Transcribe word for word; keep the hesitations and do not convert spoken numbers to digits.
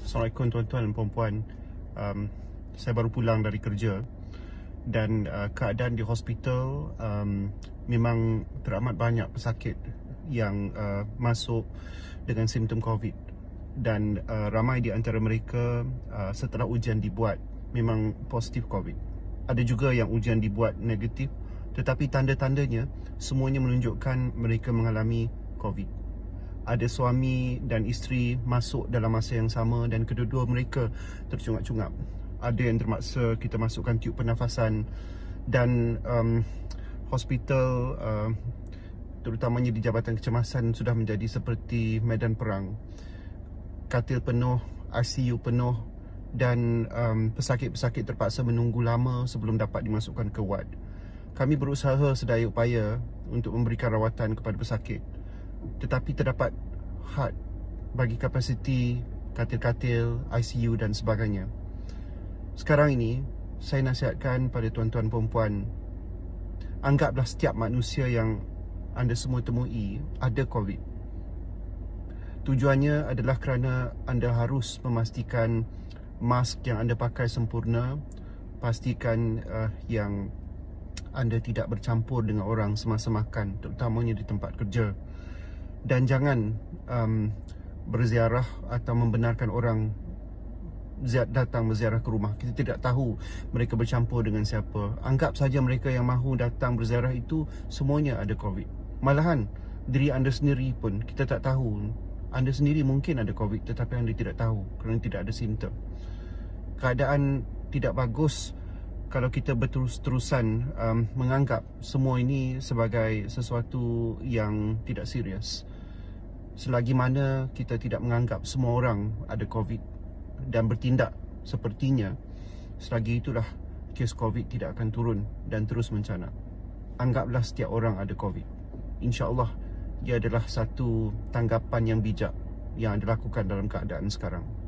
Assalamualaikum tuan-tuan dan puan-puan. um, Saya baru pulang dari kerja dan uh, keadaan di hospital um, memang teramat banyak pesakit yang uh, masuk dengan simptom COVID. Dan uh, ramai di antara mereka uh, setelah ujian dibuat memang positif COVID. Ada juga yang ujian dibuat negatif, tetapi tanda-tandanya semuanya menunjukkan mereka mengalami COVID. Ada suami dan isteri masuk dalam masa yang sama dan kedua-dua mereka tercungap-cungap. Ada yang terpaksa kita masukkan tiub pernafasan dan um, hospital uh, terutamanya di Jabatan Kecemasan sudah menjadi seperti medan perang. Katil penuh, I C U penuh dan um, pesakit-pesakit terpaksa menunggu lama sebelum dapat dimasukkan ke ward. Kami berusaha sedaya upaya untuk memberikan rawatan kepada pesakit, tetapi terdapat had bagi kapasiti katil-katil, I C U dan sebagainya. Sekarang ini, saya nasihatkan pada tuan-tuan perempuan, anggaplah setiap manusia yang anda semua temui ada COVID. Tujuannya adalah kerana anda harus memastikan mask yang anda pakai sempurna, pastikan uh, yang anda tidak bercampur dengan orang semasa makan, terutamanya di tempat kerja. Dan jangan um, berziarah atau membenarkan orang datang berziarah ke rumah. Kita tidak tahu mereka bercampur dengan siapa. Anggap saja mereka yang mahu datang berziarah itu semuanya ada COVID. Malahan diri anda sendiri pun kita tak tahu. Anda sendiri mungkin ada COVID tetapi anda tidak tahu kerana tidak ada simptom. Keadaan tidak bagus kalau kita berterus-terusan um, menganggap semua ini sebagai sesuatu yang tidak serius. Selagi mana kita tidak menganggap semua orang ada COVID dan bertindak sepertinya, selagi itulah kes COVID tidak akan turun dan terus mencanak. Anggaplah setiap orang ada COVID. InsyaAllah ia adalah satu tanggapan yang bijak yang anda lakukan dalam keadaan sekarang.